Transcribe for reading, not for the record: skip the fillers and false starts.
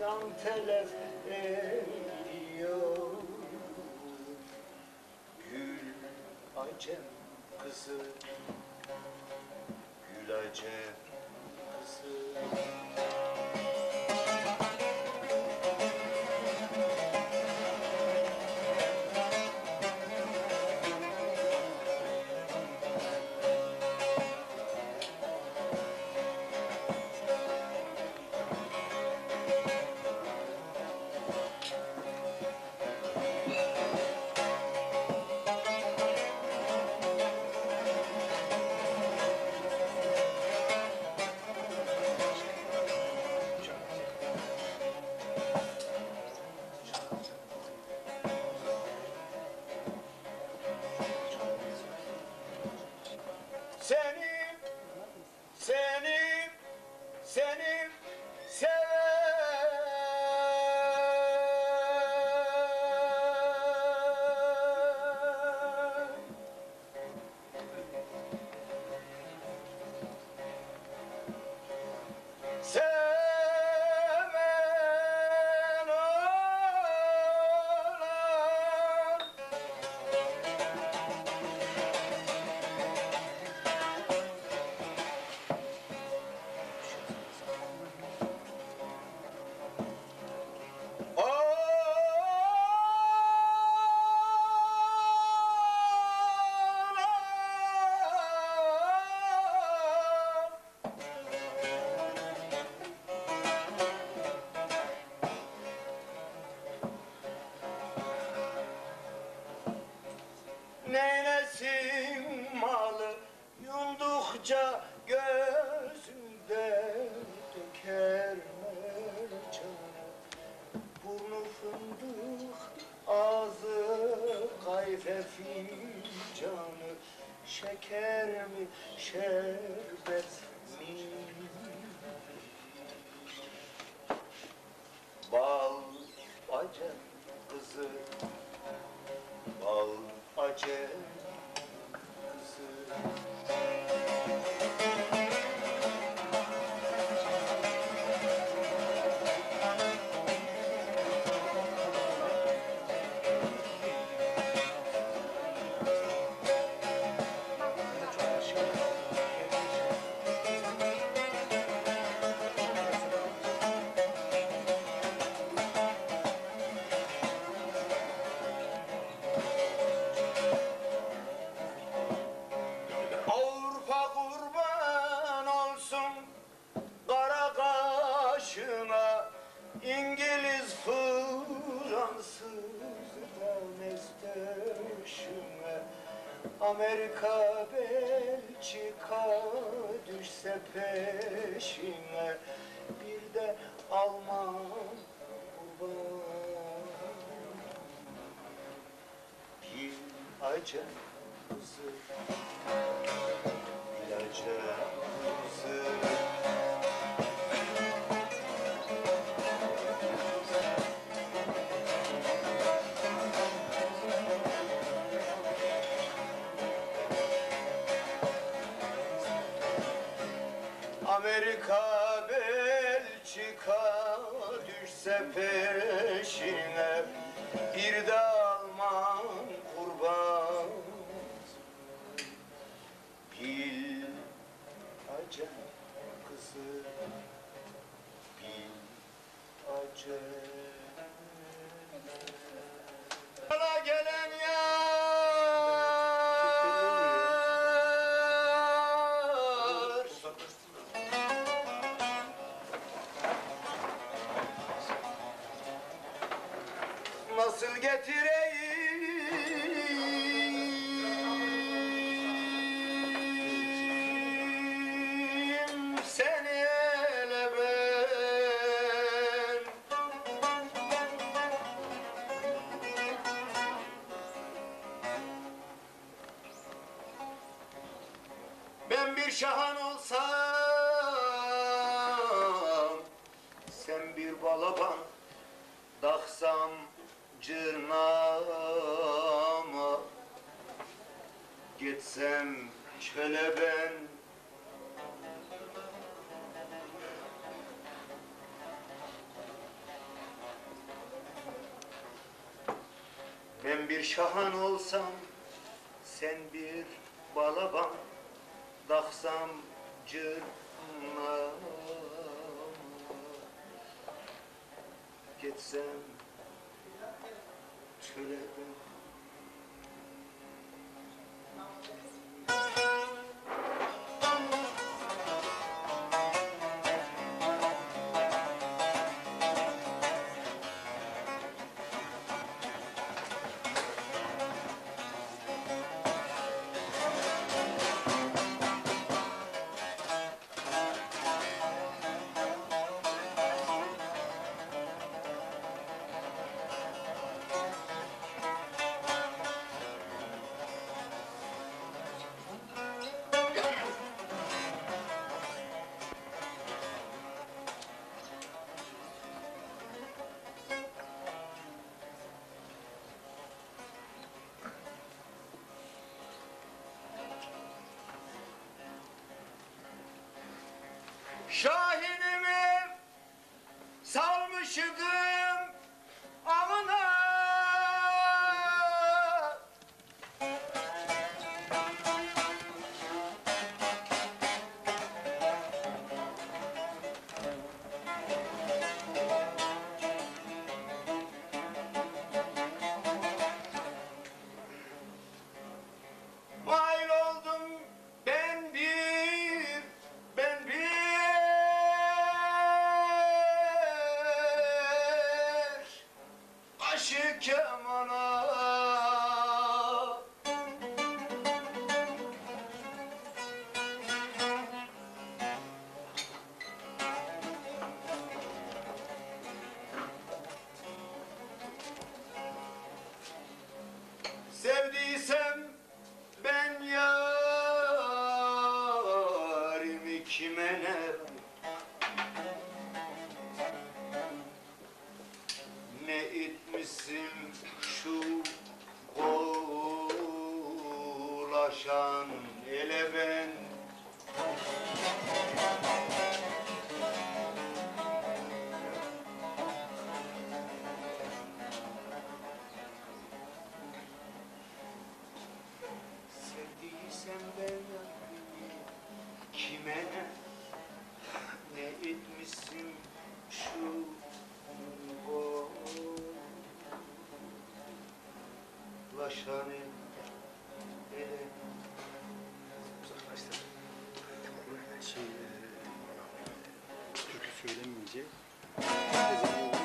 insan telef ediyor. Gül acem kızı, gül acem kızı. Seni seven olan neylesin malı yundukça gözünde döker mercanı. Burnu fındık, ağzı kayfe fincanı. Şeker mi, şerbet mi? Bal acem kızı, bal acem kızı. Avrupa kurban olsun kara kaşına, İngiliz, Fransız da mezdeşime. Amerika, Belçika düşse peşine, bir de Alman kurban. Bir acem kızı, bir acem kızı. Amerika, Belçika düşse peşine, bir de Alman kurban. Bil acem kızı, bil acem. Bana gelen yar nasıl getireyim seni ele ben? Ben bir şahan olsam, sen bir balaban, daksam cırnağıma, gitsem çöle ben. Ben bir şahan olsam, sen bir balaban, daksam cırna, gitsem çöleden. Şahinimi salmışıdım alına, mail oldum ben bir başı kemana. Sevdiysem ben yarimi kime ne, ne etmişsin şu ulaşan ele ben. Sevdiysem ben yarimi kime ne, ne etmişsin şu ulaşan ele. Uzaklaştır. Türkü söylemeyince